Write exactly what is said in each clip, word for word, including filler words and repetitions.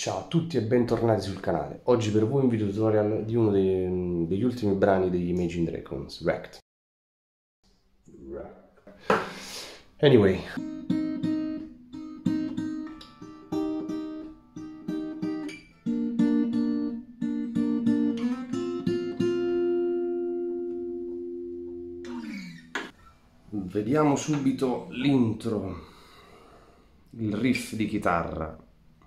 Ciao a tutti e bentornati sul canale. Oggi per voi un video tutorial di uno dei, degli ultimi brani degli Imagine Dragons, Wrecked. Anyway. Vediamo subito l'intro, il riff di chitarra.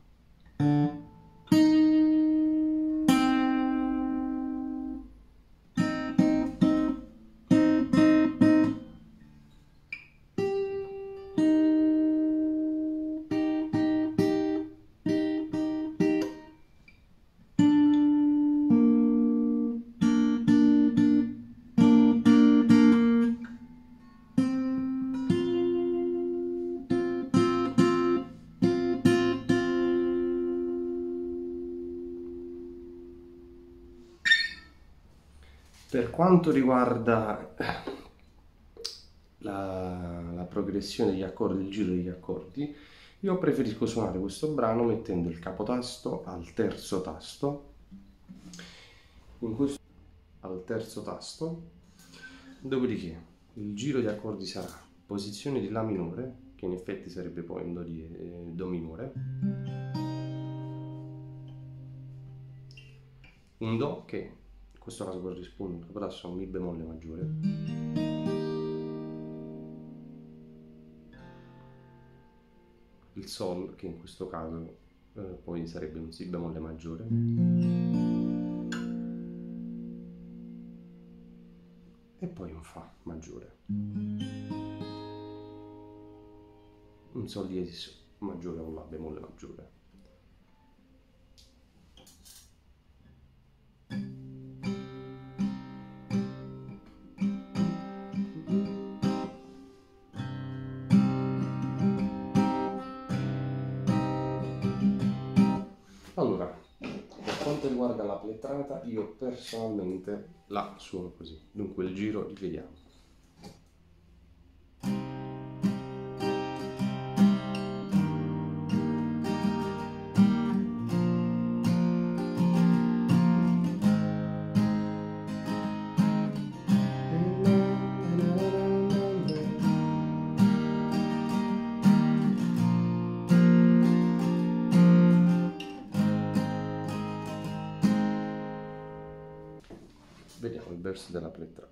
Per quanto riguarda la, la progressione degli accordi, il giro degli accordi, io preferisco suonare questo brano mettendo il capotasto al terzo tasto, in questo, al terzo tasto, dopodiché il giro di accordi sarà posizione di La minore, che in effetti sarebbe poi un Do, di, eh, Do minore, un Do che in questo caso corrisponde un capotasto a un Mi bemolle maggiore, il Sol che in questo caso eh, poi sarebbe un Si bemolle maggiore, e poi un Fa maggiore, un Sol diesis maggiore o un La bemolle maggiore. Allora, per quanto riguarda la plettrata, io personalmente la suono così. Dunque il giro li vediamo. Vediamo il verso della plettrata.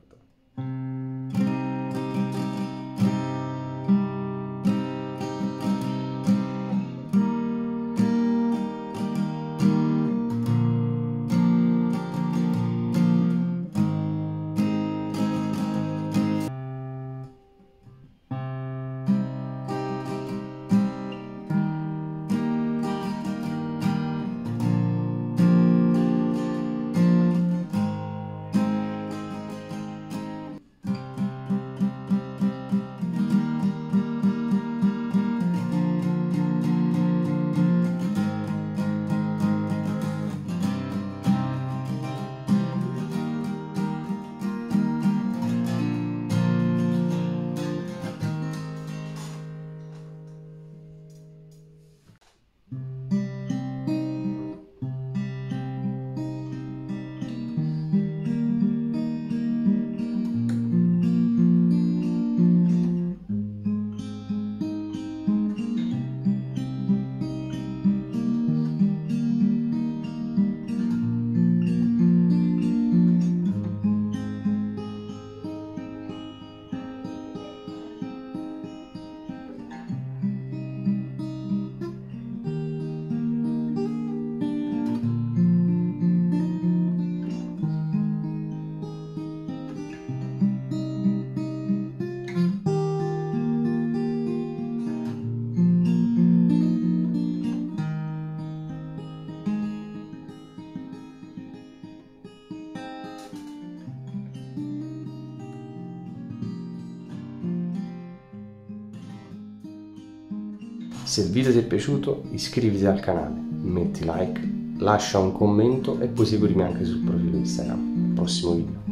Se il video ti è piaciuto, iscriviti al canale, metti like, lascia un commento e poi seguimi anche sul profilo Instagram. Prossimo video.